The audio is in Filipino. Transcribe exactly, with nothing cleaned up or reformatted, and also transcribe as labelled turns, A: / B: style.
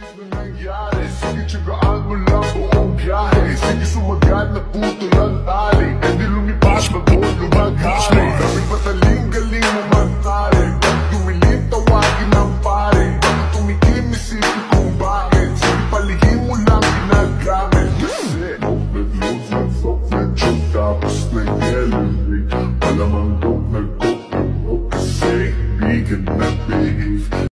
A: na nangyari. Sige, tiyagaan mo lang buong biyahe. Sige, sumagat na puto ng tali. E di